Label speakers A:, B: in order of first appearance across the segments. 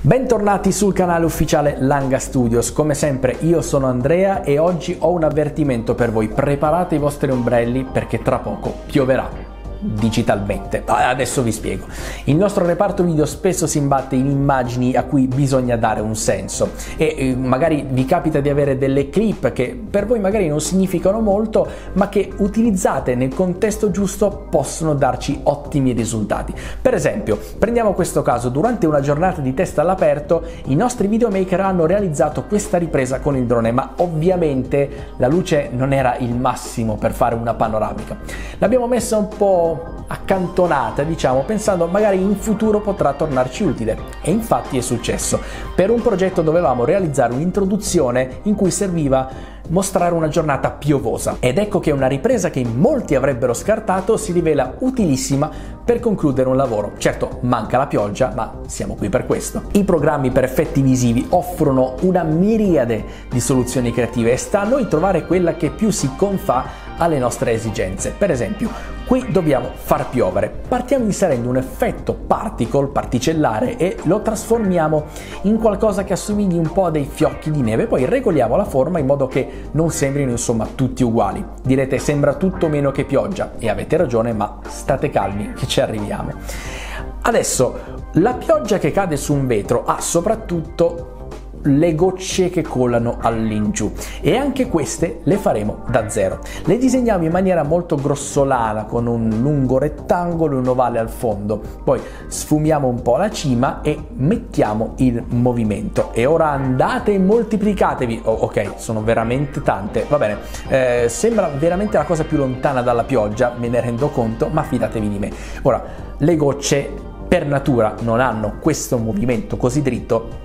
A: Bentornati sul canale ufficiale Langa Studios. Come sempre io sono Andrea e oggi ho un avvertimento per voi: preparate i vostri ombrelli perché tra poco pioverà digitalmente. Adesso vi spiego. Il nostro reparto video spesso si imbatte in immagini a cui bisogna dare un senso e magari vi capita di avere delle clip che per voi magari non significano molto, ma che utilizzate nel contesto giusto possono darci ottimi risultati. Per esempio, prendiamo questo caso: durante una giornata di test all'aperto i nostri videomaker hanno realizzato questa ripresa con il drone, ma ovviamente la luce non era il massimo per fare una panoramica. L'abbiamo messa un po' accantonata, diciamo, pensando magari in futuro potrà tornarci utile, e infatti è successo. Per un progetto dovevamo realizzare un'introduzione in cui serviva mostrare una giornata piovosa, ed ecco che una ripresa che molti avrebbero scartato si rivela utilissima per concludere un lavoro. Certo, manca la pioggia, ma siamo qui per questo. I programmi per effetti visivi offrono una miriade di soluzioni creative e sta a noi trovare quella che più si confà alle nostre esigenze. Per esempio, qui dobbiamo far piovere. Partiamo inserendo un effetto particle, particellare, e lo trasformiamo in qualcosa che assomigli un po' a dei fiocchi di neve, poi regoliamo la forma in modo che non sembrino insomma tutti uguali. Direte, sembra tutto meno che pioggia, e avete ragione, ma state calmi che ci arriviamo. Adesso, la pioggia che cade su un vetro ha soprattutto le gocce che colano all'ingiù, e anche queste le faremo da zero. Le disegniamo in maniera molto grossolana con un lungo rettangolo e un ovale al fondo, poi sfumiamo un po' la cima e mettiamo il movimento. E ora andate e moltiplicatevi. Ok, sono veramente tante, va bene, sembra veramente la cosa più lontana dalla pioggia, me ne rendo conto, ma fidatevi di me. Ora, le gocce per natura non hanno questo movimento così dritto,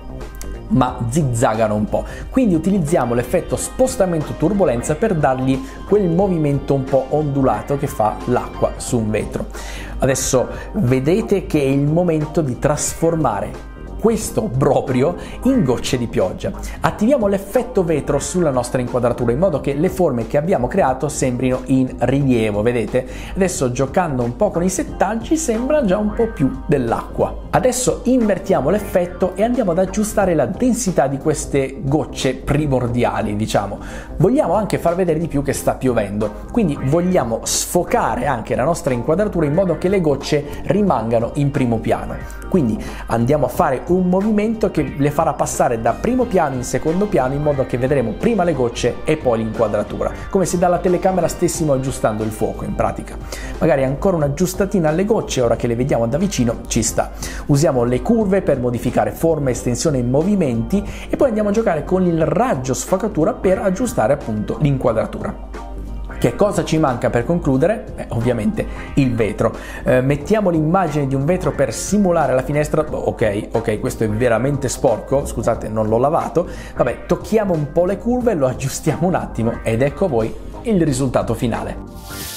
A: ma zizzagano un po', quindi utilizziamo l'effetto spostamento turbolenza per dargli quel movimento un po' ondulato che fa l'acqua su un vetro. Adesso vedete che è il momento di trasformare questo proprio in gocce di pioggia. Attiviamo l'effetto vetro sulla nostra inquadratura in modo che le forme che abbiamo creato sembrino in rilievo, vedete? Adesso, giocando un po' con i settaggi, sembra già un po' più dell'acqua. Adesso invertiamo l'effetto e andiamo ad aggiustare la densità di queste gocce primordiali, diciamo. Vogliamo anche far vedere di più che sta piovendo, quindi vogliamo sfocare anche la nostra inquadratura in modo che le gocce rimangano in primo piano. Quindi andiamo a fare un movimento che le farà passare da primo piano in secondo piano, in modo che vedremo prima le gocce e poi l'inquadratura, come se dalla telecamera stessimo aggiustando il fuoco in pratica. Magari ancora un'aggiustatina alle gocce, ora che le vediamo da vicino ci sta. Usiamo le curve per modificare forma, estensione e movimenti, e poi andiamo a giocare con il raggio sfocatura per aggiustare appunto l'inquadratura. Che cosa ci manca per concludere? Ovviamente il vetro. Mettiamo l'immagine di un vetro per simulare la finestra. Ok, questo è veramente sporco, scusate, non l'ho lavato. Vabbè, tocchiamo un po' le curve, lo aggiustiamo un attimo ed ecco a voi il risultato finale.